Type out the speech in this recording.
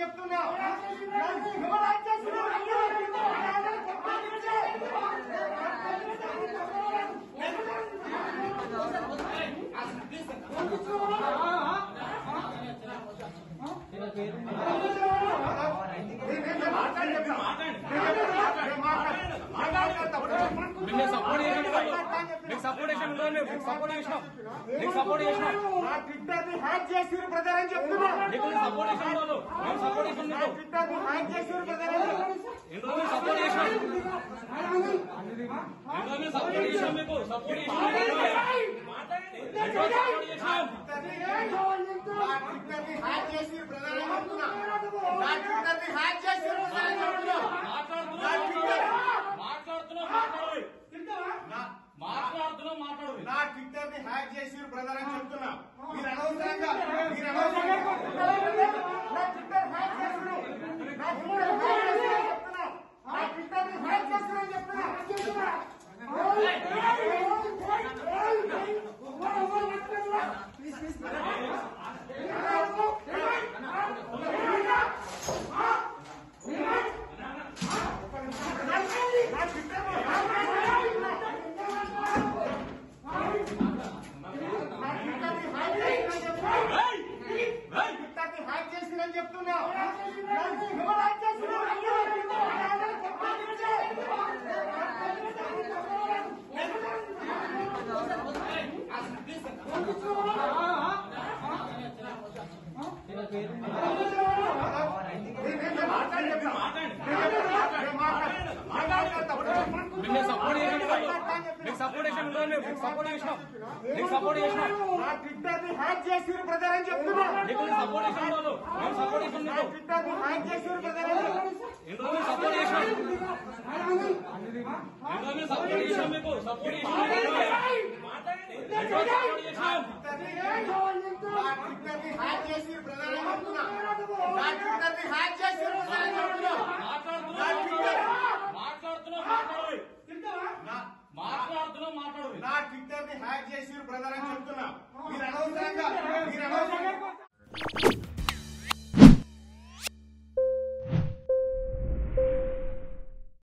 చెప్తున్నా. ట్విట్టర్ ని హ్యాక్ చేసి బ్రదర్ అని చెప్తున్నా. ట్విట్టర్ ని హ్యాక్ చేసి బ్రదర్ నా ట్విట్టర్ ని హ్యాక్ చేసి బ్రదర్ అని చెప్తున్నా. మీరు అనవసరంగా నా ట్విట్టర్ హ్యాక్ చేస్తున్నా. నా ట్విట్టర్ ని హ్యాక్ చేస్తున్నారని చెప్తున్నా. చెప్తున్నా. నా ట్విట్టర్ ని హ్యాక్ చేసి బ్రదర్ అని చెప్తున్నా. ట్విట్టర్ ని హ్యాక్ చేసి బ్రదర్ ట్విట్టర్ ని హ్యాక్ చేసి బ్రదర్ అని చెప్తున్నా.